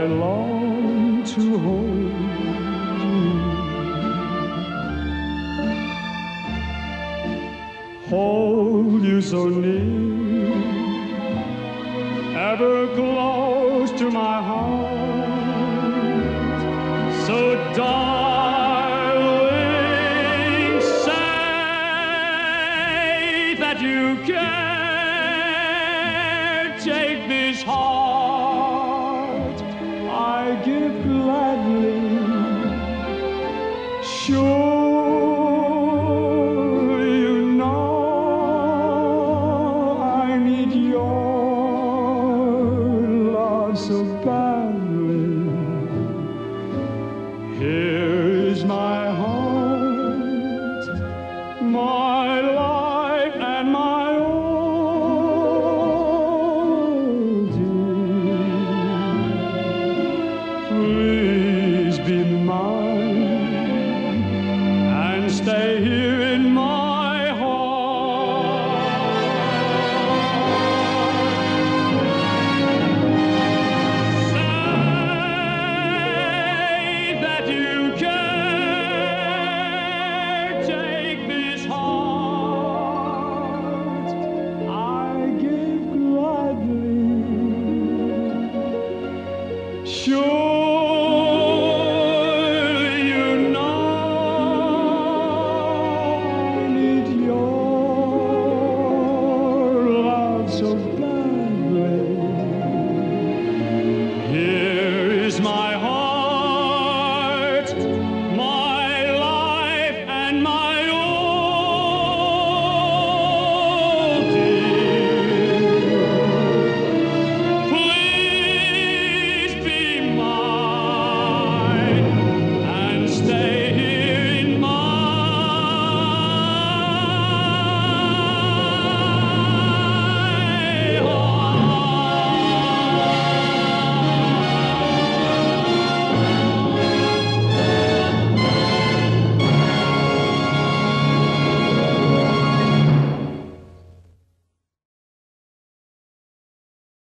I long to hold you, hold you so near, ever close to my heart. So darling, say that you can take this heart I give gladly. Sure, you know I need your love so badly. Here is my heart, my life and my all, dear. Please be mine and stay here in my heart. Say that you can take this heart I give gladly. Sure.